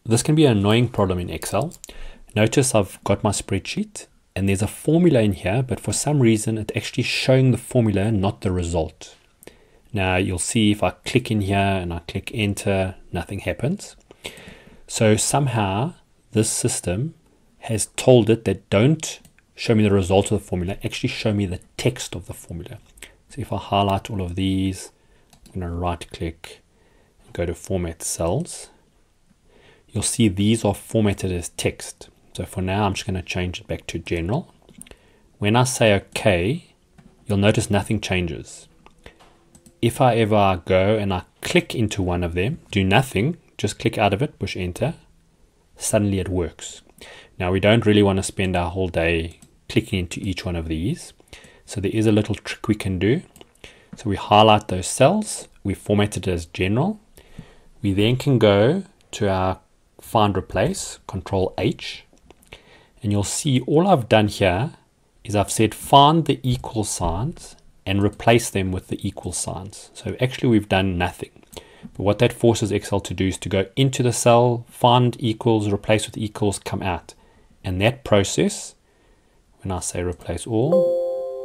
This can be an annoying problem in Excel. Notice I've got my spreadsheet and there's a formula in here, but for some reason it's actually showing the formula, not the result. Now you'll see if I click in here and I click enter, nothing happens. So somehow this system has told it that don't show me the result of the formula, actually show me the text of the formula. So if I highlight all of these, I'm going to right click and go to format cells. You'll see these are formatted as text. So for now, I'm just going to change it back to general. When I say OK, you'll notice nothing changes. If I ever go and I click into one of them, do nothing, just click out of it, push enter, suddenly it works. Now we don't really want to spend our whole day clicking into each one of these. So there is a little trick we can do. So we highlight those cells, we format it as general. We then can go to our find replace, Control H, and you'll see all I've done here is I've said find the equal signs and replace them with the equal signs. So actually we've done nothing. But what that forces Excel to do is to go into the cell, find equals, replace with equals, come out. And that process, when I say replace all,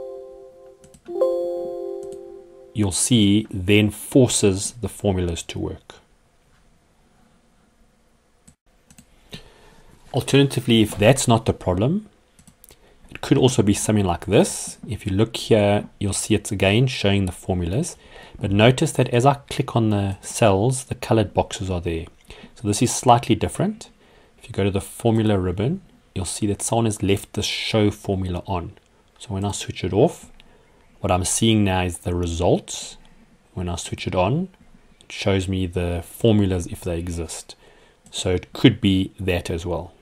you'll see then forces the formulas to work. Alternatively, if that's not the problem, it could also be something like this. If you look here, you'll see it's again showing the formulas. But notice that as I click on the cells, the colored boxes are there. So this is slightly different. If you go to the formula ribbon, you'll see that someone has left the show formula on. So when I switch it off, what I'm seeing now is the results. When I switch it on, it shows me the formulas if they exist. So it could be that as well.